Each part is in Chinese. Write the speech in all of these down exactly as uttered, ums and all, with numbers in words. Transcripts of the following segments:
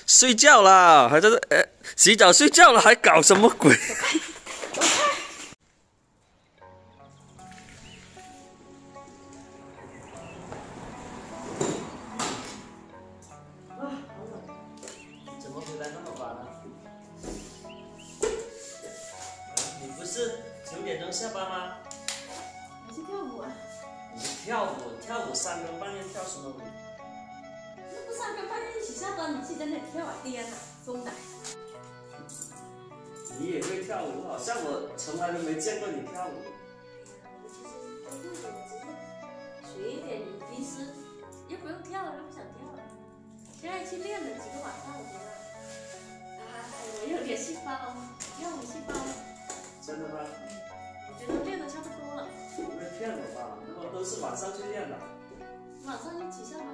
睡觉啦，还在这呃洗澡睡觉了，还搞什么鬼？怎么回来那么晚了？你不是九点钟下班吗？ 我去跳舞啊！ 你跳舞，跳舞三更半夜跳什么舞？ 那不三更半夜一起下班，你自己在那里跳啊？颠啊，疯的！ 你也会跳舞？好像我从来都没见过你跳舞。 我其实都会的，只是学一点，你平时又不用跳了，又不想跳了。现在去练了几个晚上，我觉得，哎，我有点细胞，跳舞细胞。 真的吗？ 我觉得练的差不多了。 你会骗我吧？那么都是晚上去练的。 晚上一起下班，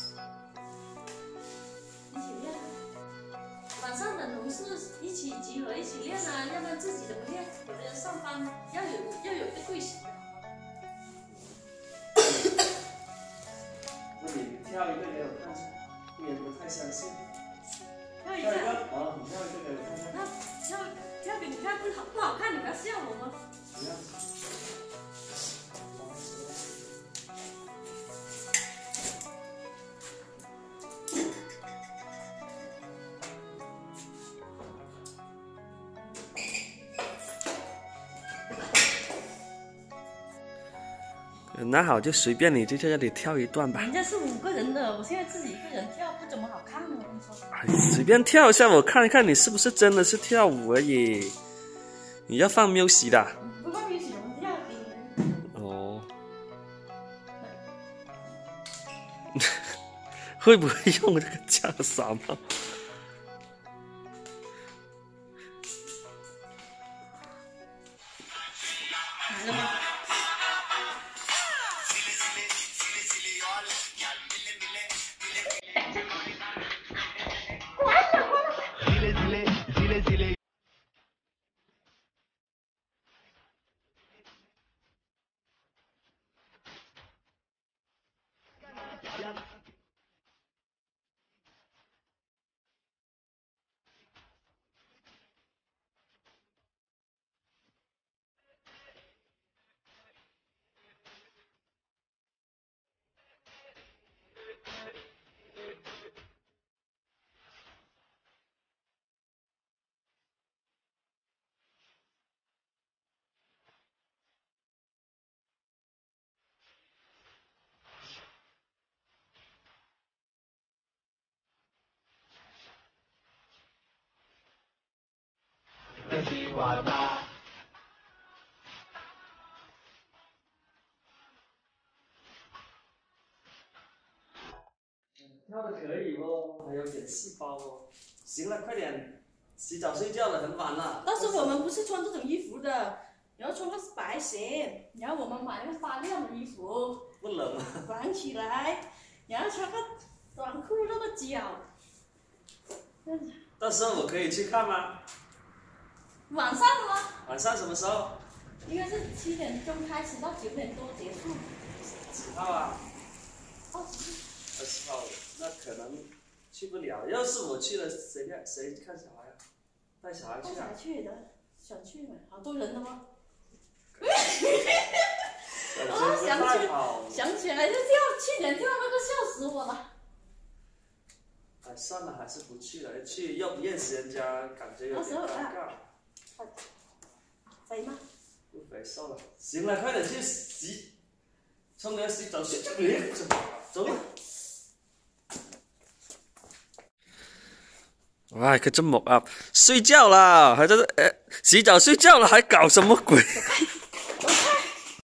一起练。晚上的同事一起集合一起练啊，要不然自己怎么练？有的人上班要有要有一个队形的。 那你跳一个给我看看，一点不太相信。 跳一跳一个， 个， 好，你跳一个给我看看。 那跳跳给你看不好不好看，你不要笑我吗？ 怎么样？那好，就随便你就在这里跳一段吧。 人家是五个人的，我现在自己一个人跳不怎么好看呢。我跟你说， 哎，随便跳一下，我看一看你是不是真的是跳舞而已。你要放 music 的。 不放music怎么跳？ 哦。会不会用这个架傻帽？ 来了吗？ 跳的可以哦，还有点细胞哦。行了，快点，洗澡睡觉了，很晚了。 但是我们不是穿这种衣服的，然后穿的是白鞋，然后我们买那个发亮的衣服， 不冷吗？ 绑起来，然后穿个短裤露个脚。 到时候我可以去看吗？ 晚上的吗？ 晚上什么时候？ 应该是七点钟开始到九点多结束。 几号啊？ 二十。 二十号，那可能去不了。要是我去了，谁看谁看小孩啊？带小孩带小去啊？ 孩去的，想去吗？好多人的吗？ 感觉不太好。 想起来就跳，去年跳那个笑死我了。 哎，算了，还是不去了。去又不认识人家，感觉有点尴尬。 肥吗？ 不肥，瘦了。行了，快点去洗，冲凉洗澡睡觉。走吧。唉，佢真木啊！睡觉啦，还在这呃洗澡睡觉了，还搞什么鬼？